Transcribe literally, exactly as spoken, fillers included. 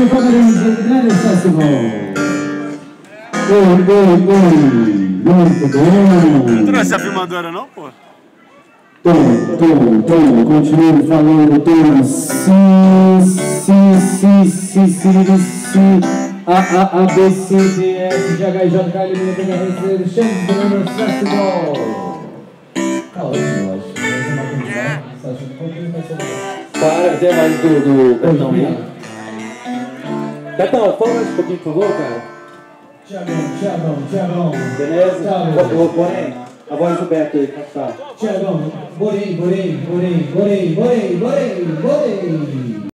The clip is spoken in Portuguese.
Oi, Palmeirense, grande festival. Oi, oi, oi. Muito bom. Não trouxe a filmadora não, pô? Toma, toma, toma. Continue falando, toma. Sim, sim, sim, sim, sim, sim. A, A, A, B, C, D, F, G, H, J, K, L, M, N, P, Q, R, S, T, Champions Bananas Festival. Tá ótimo, eu acho. Você acha que um pouquinho mais sobre isso? Para, tem mais do, do Betão aí. Betão, fala mais um pouquinho, por favor, cara. Tiagão, Tiagão, Tiagão. Beleza? Tiagão. Porém, a voz do Beto aí, como tá? Tiagão, Borei, Borei, Borei, Borei, Borei, Borei, Borei.